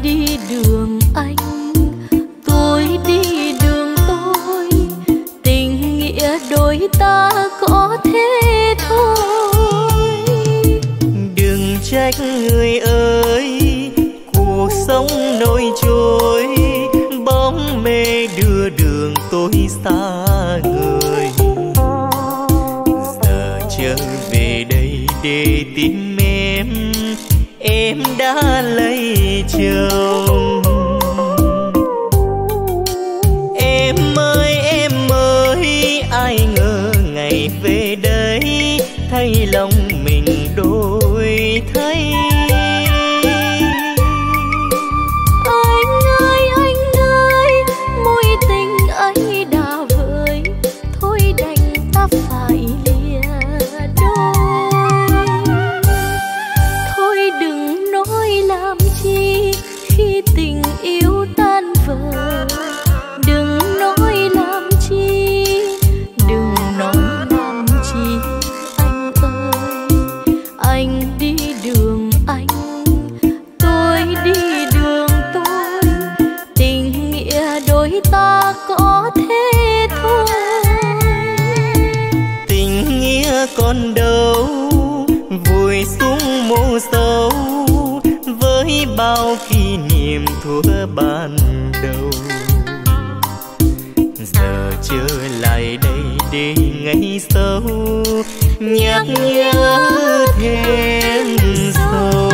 đi đường anh, tôi đi đường tôi, tình nghĩa đôi ta có thế thôi. Đừng trách người ơi, cuộc sống nổi trôi, bóng mê đưa đường tôi xa người. Giờ trở về đây để tìm em đã lấy chồng. Em ơi, ai ngờ ngày về đây thấy lòng mình đổi thay. Anh ơi, mối tình ấy đã vơi, thôi đành ta phải lìa đôi. Thôi đừng nói làm chi khi tình yêu tan vỡ, đừng nói làm chi, đừng nói làm chi. Anh ơi, anh đi đường anh, tôi đi đường tôi, tình nghĩa đôi ta có thế thôi. Tình nghĩa còn đâu vùi xuống mộ sâu, với bao kỷ niệm thuở ban đầu. Giờ trở lại đây để ngày sau nhắc nhớ thêm sâu.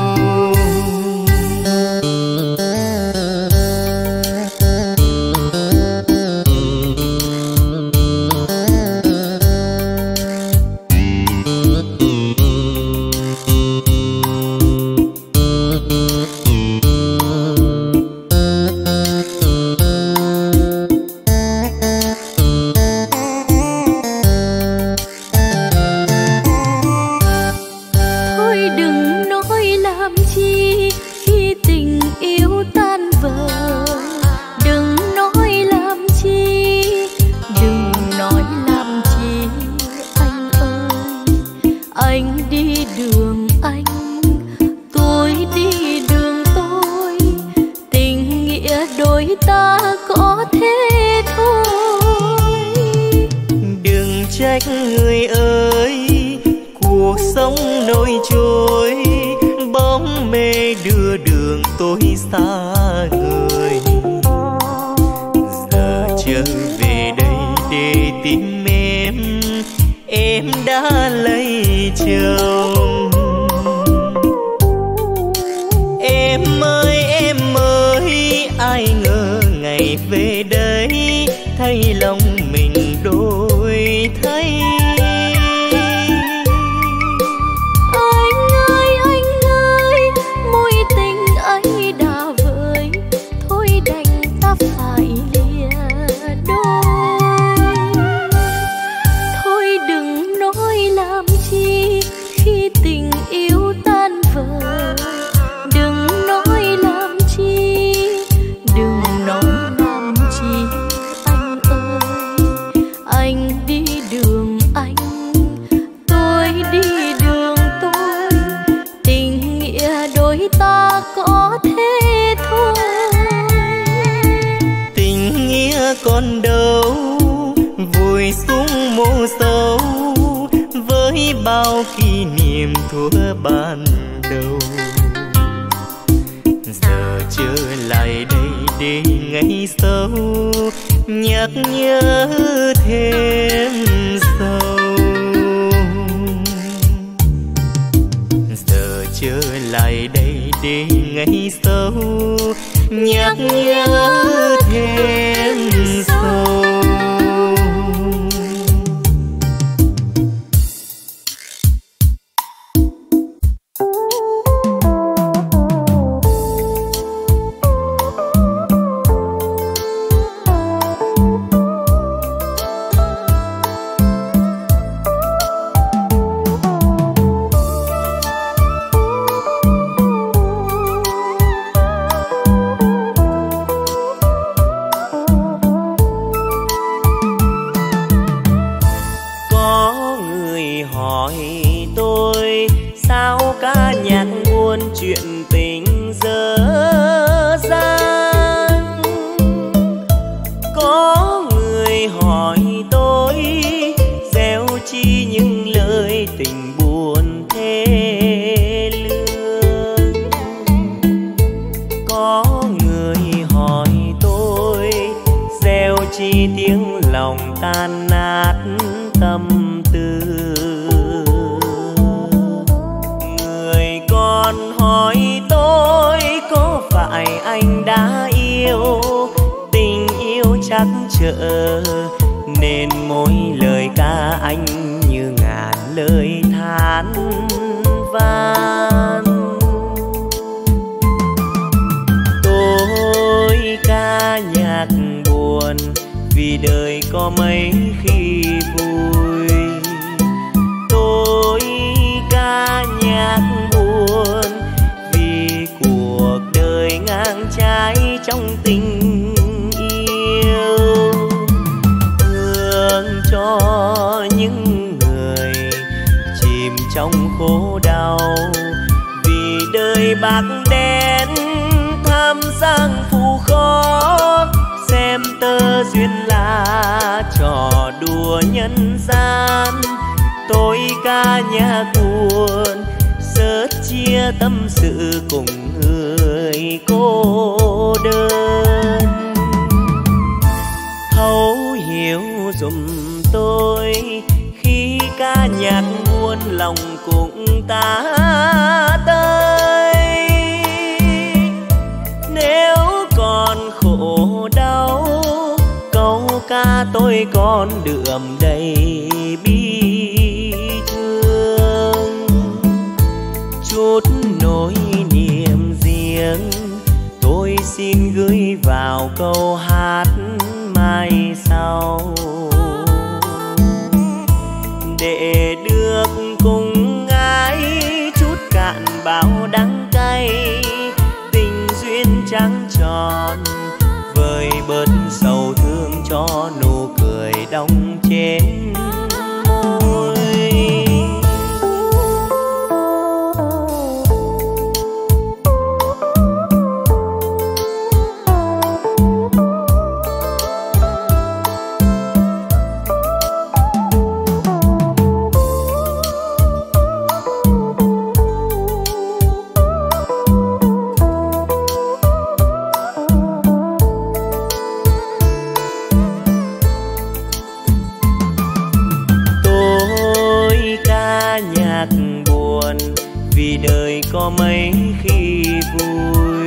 Người ơi, cuộc sống nổi trôi, bóng mê đưa đường tôi xa người. Giờ trở về đây để tìm em đã lấy chồng. Em ơi, ai ngờ ngày về đây thấy lòng mình đổi thay. Anh ơi, mối tình ấy đã vơi, thôi đành ta phải lìa đôi. Thôi đừng nói làm chi khi tình yêu tan vỡ, đừng nói làm chi, đừng nói làm chi. Anh ơi, anh đi đường anh, tôi đi đường tôi, tình nghĩa đôi ta có thế thôi. Tình nghĩa còn đâu vùi xuống mộ sâu, với bao kỷ niệm thuở ban đầu. Giờ trở lại đây để ngày sau nhắc nhớ thêm sâu. Giờ trở lại đây để ngày sau nhắc nhớ thêm sâu. có người hỏi tôi gieo chi tiếng lòng tan nát tâm tư. Người còn hỏi tôi có phải anh đã yêu, tình yêu chắc chờ nên mỗi lời ca anh như ngàn lời than van. Tôi ca nhạc buồn vì đời có mấy khi vui. Tôi ca nhạc buồn vì cuộc đời ngang trái trong tình yêu. Thương cho những người chìm trong khổ đau vì đời bạc đen tham sang phù khó. Xem tơ duyên là trò đùa nhân gian. Tôi ca nhạc buồn sớt chia tâm sự cùng người cô đơn. Thấu hiểu giùm tôi khi ca nhạc buồn lòng cũng ta tới. Nếu còn khổ đau câu ca tôi còn đượm đầy bi thương. Chút nỗi niềm riêng tôi xin gửi vào câu hát mai sau, để được cùng ai chút cạn bao đắng cay. Tình duyên trắng tròn vơi bớt sầu thương cho nụ cười đong trên môi. Vì đời có mấy khi vui.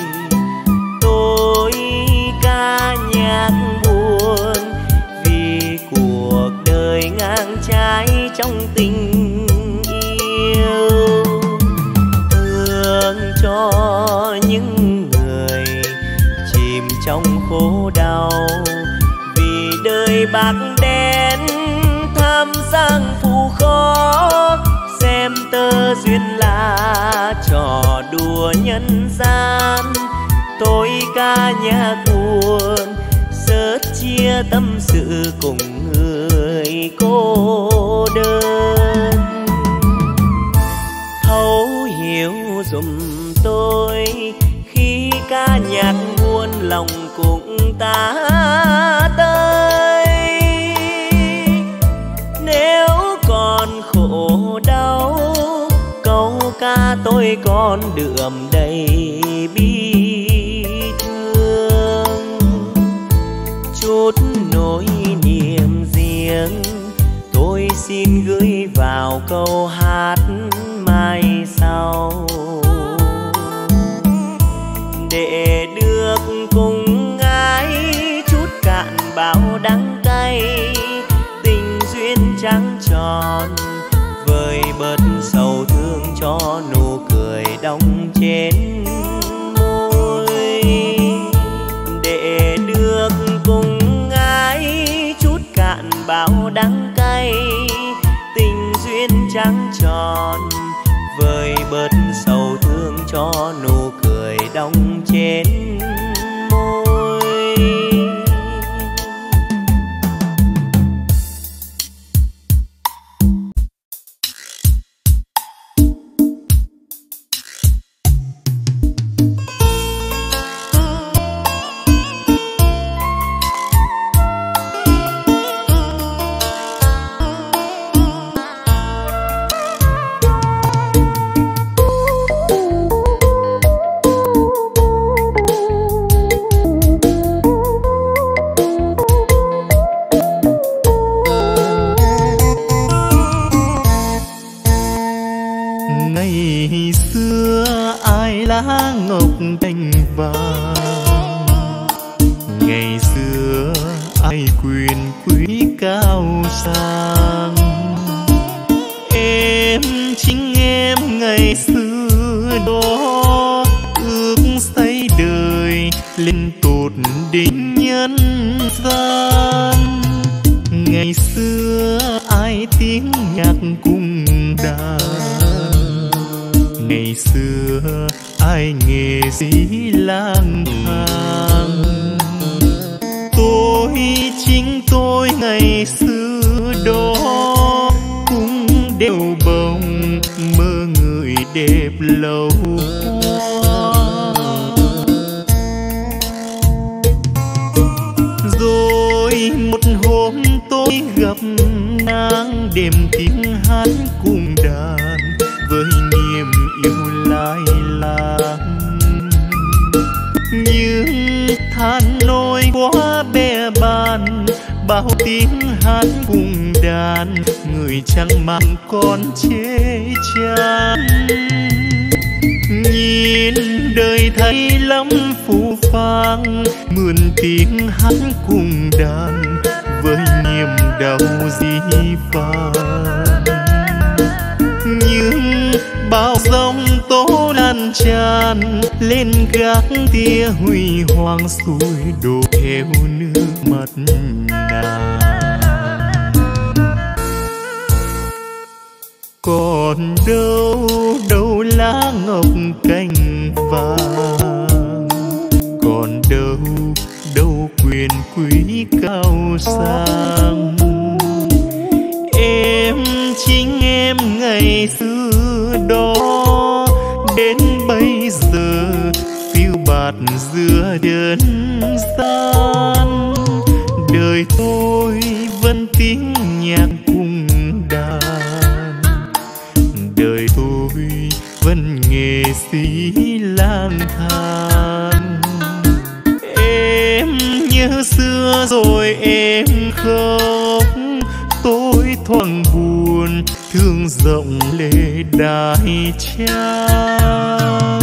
Tôi ca nhạc buồn vì cuộc đời ngang trái trong tình yêu. Thương cho những người chìm trong khổ đau vì đời bạc đen tham sang phù khó. Xem tơ duyên là trò đùa nhân gian. Tôi ca nhạc buồn sớt chia tâm sự cùng người cô đơn. Thấu hiểu giùm tôi khi ca nhạc buồn lòng cũng ta tới. Nếu còn khổ đau câu ca tôi còn đượm đầy bi thương. Chút nỗi niềm riêng tôi xin gửi vào câu hát mai sau, để được cùng ai chút cạn bao đắng cay. Tình duyên trắng tròn vơi bớt sầu thương cho nụ cười đong trên môi. Để được cùng ai chút cạn bao đắng cay. Tình duyên trắng tròn vơi bớt sầu thương cho nụ cười đong trên môi. cành vàng. Ngày xưa ai quyền quý cao sang, em chính em ngày xưa đó ước say đời lên tột đỉnh nhân gian. Ngày xưa ai tiếng nhạc cung đàn, ngày xưa ai nghệ sĩ lang thang. Tôi chính tôi ngày xưa đó cũng đều bồng mơ người đẹp lâu hoa. Rồi một hôm tôi gặp nàng đêm tiếng hát cùng đàn với niềm yêu lai láng. Nhưng than nỗi quá bè bàn, bao tiếng hát cùng đàn người chẳng mang con chê chán. Nhìn đời thấy lắm phũ phàng, mượn tiếng hát cùng đàn với niềm đau dĩ vãng. Nhưng bao giông tố lan tràn lên gác tia huy hoàng xuôi đổ theo nước mắt nàng. Còn đâu đâu lá ngọc cành vàng, còn đâu đâu quyền quý cao sang. Em chính em ngày xưa đó đến bây giờ phiêu bạt giữa đơn gian. Đời tôi vẫn tiếng nhạc cùng đàn, đời tôi vẫn nghệ sĩ lang thang. Em nhớ xưa rồi em khóc, tôi thoáng buồn thương rộng lệ đại trang.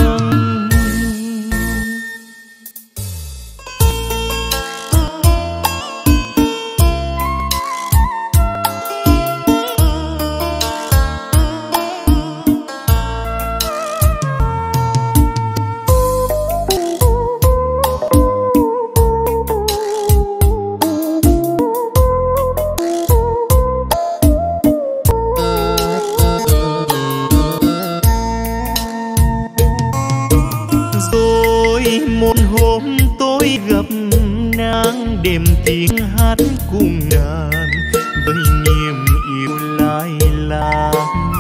Đêm tiếng hát cùng đàn với niềm yêu lai láng.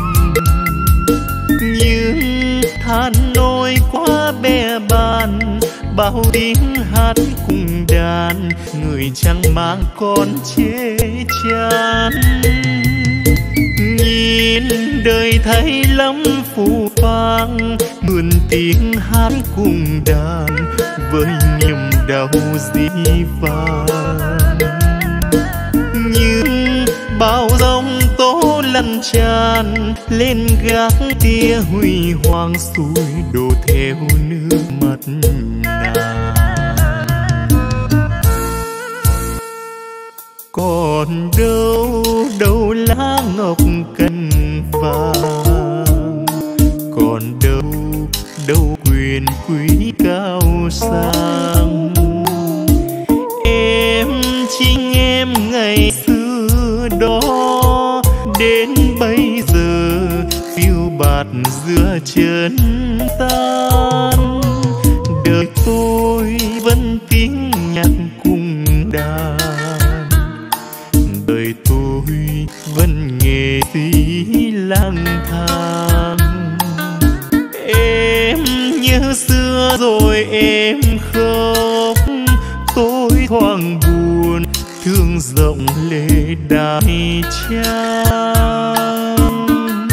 Nhưng than nỗi quá bè bàn, bao tiếng hát cùng đàn người chẳng mang con chê chán. Nhìn đời thấy lắm phũ phàng, mượn tiếng hát cùng đàn với niềm đau dĩ vãng. Nhưng bao giông tố lăn tràn lên gác tia huy hoàng xuôi đổ theo nước mắt nàng. Còn đâu đâu lá ngọc cành vàng, còn đâu đâu quyền quý cao sang. Em chính em ngày xưa đó đến bây giờ phiêu bạt giữa chân tan. Đời tôi vẫn tiếng nhạc cùng đàn, đời tôi vẫn nghệ sĩ lang thang. Em nhớ xưa rồi em khóc, tôi thoáng buồn thương rộng lệ đại trang.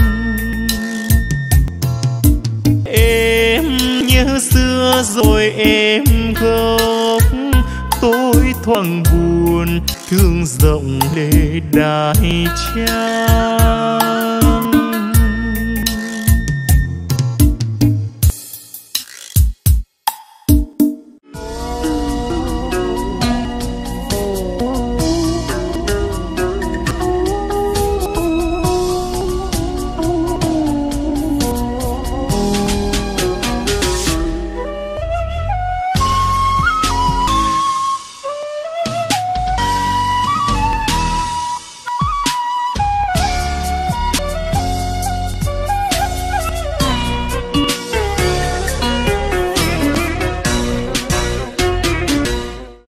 Em nhớ xưa rồi em khóc, tôi thoáng buồn thương rộng lệ đại trang.